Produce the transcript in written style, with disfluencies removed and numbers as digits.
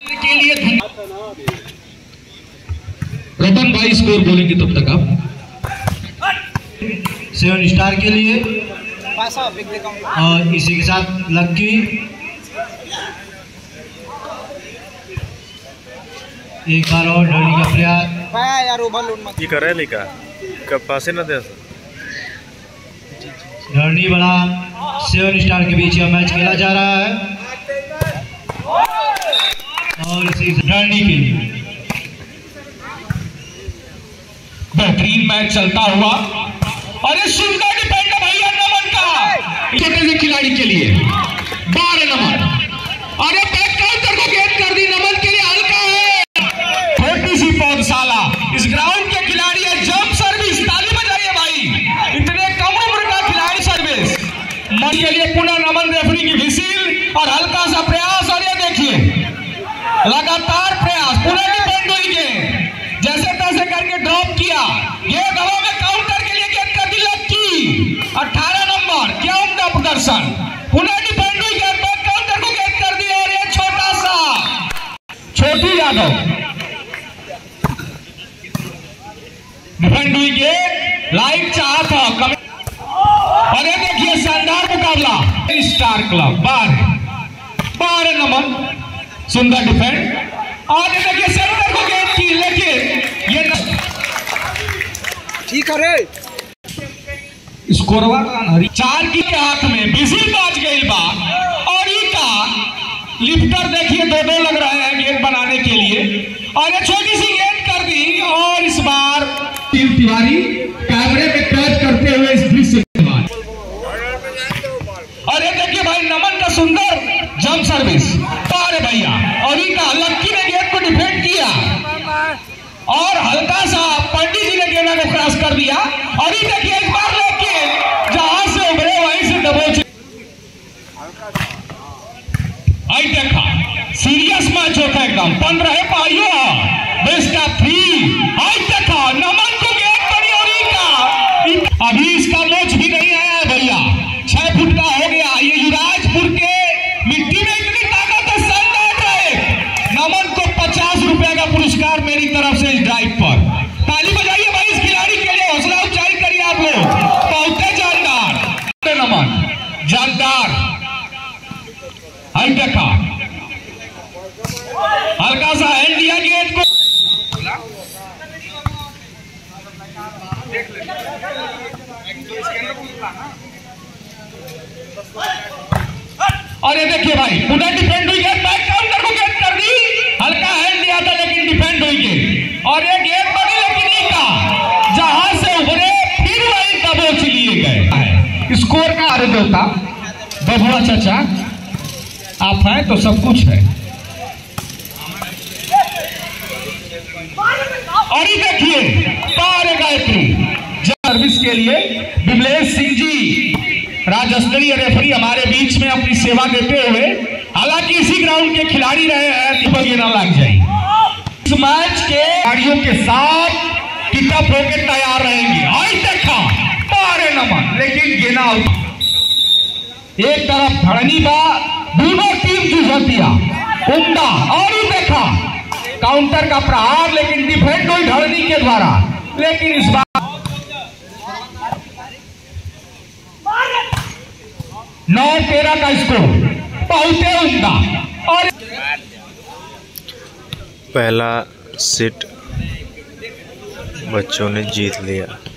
के लिए रतन भाई स्कोर बोलेंगे तब तक आप 7 स्टार के लिए और इसी के साथ लक्की एक बार और ढलनी का प्रयास ये कर रहे कब पासे न दे ढलनी बड़ा 7 स्टार के बीच यह मैच खेला जा रहा है और इसी ढलनी के लिए बेहतरीन मैच चलता हुआ। अरे सुंदर डिफेंड भैया नमन का छोटे से खिलाड़ी के लिए 12 नंबर। अरे बैक काउंटर को गेट कर दी नमन के लिए हल्का है। छोटी सी पौधशाला इस ग्राउंड के खिलाड़ी है। जंप सर्विस ताली बजाइए भाई। इतने कम उम्र का खिलाड़ी सर्विस मन के लिए पुनः नमन रेफरी की विसिल और हल्का सा प्रयास। और ये देखिए लगातार प्रयास पुनः डिफेंड हुई गेंद जैसे तैसे करके ड्रॉप किया। ये दवा में काउंटर के लिए गेंद कर दी लक्की 18 नंबर। क्या उनका प्रदर्शन पुनः डिफेंड हुई गेंद बैक काउंटर को गेंद कर दी। और ये छोटा सा छोटी यादव डिफेंड हुई गेंद लाइक चाहा था। अरे देखिए शानदार मुकाबला star club 12 number Sundar defend. और देखिए सेंटर को गेंद की लेकिन ये ठीक है स्कोरवा का 4 की के हाथ में बिजली बाज गई बा। और ई का लिफ्टर देखिए 2-2 लग रहे हैं गेंद बनाने के लिए। और ये छोटी सी गेंद कर दी। और इस बार तिवारी कैमरे में कैद करते हुए इस दृश्य के बाद। और ये देखिए भाई नमन का सुंदर जंप सर्विस पार भैया। और ई का लक्की ने गेंद को डिफेंड किया और हल्का सा पंडित जी ने गेंद को क्रॉस कर दिया। और ये देखिए एक बार लेके जहां से उभरे वहीं से दबोचे। आई देखा सीरियस मैच होता है एकदम 15 पाइयो बेस्ट ऑफ 3। आई देखा नमन को गेंद बनी। और ई का अभी इसका मोच भी नहीं आया है भैया 6 फुट का हो गया। ये युवराजपुर के मिट्टी में इतनी ताकत है नमन को 50 रुपए का पुरस्कार मेरी तरफ से इस ड्राइव पर। ताली बजाइए भाई इस खिलाड़ी के लिए। हौसला अफजाई करिए आप लोग। बहुत जानदार नमन जानदार। हल्का देखा हल्का सा हैंड दिया गेंद को। और ये देखिए भाई पुनः डिफेंड हुई गेंद बैक काउंटर को गेंद कर दी। हल्का हैंड दिया था लेकिन डिफेंड हुई गेंद। और ये गेंद बनी लेकिन ई का जहां से उभरे फिर वही दबोच लिए गए। स्कोर का अरे देवता बबुआ चाचा आप हैं तो सब कुछ है। और ये देखिए पार गायत्री सर्विस के लिए विमलेश सिंह जी राज्य स्तरीय रेफरी हमारे बीच में अपनी सेवा देते हुए। हालांकि इसी ग्राउंड के खिलाड़ी रहे हैं दीपक ये ना लग जाए। इस मैच के खिलाड़ियों के साथ टिकअप होकर तैयार रहेंगे। आज देखा 12 नंबर लेकिन गेना एक तरफ धड़नी बा दोनों टीम जूझतिया उम्दा। और ही देखा काउंटर का प्रहार लेकिन डिफेंड हुई धड़नी के द्वारा। लेकिन इस बार 9-13 का स्कोर बहुत उम्दा। और पहला सेट बच्चों ने जीत लिया।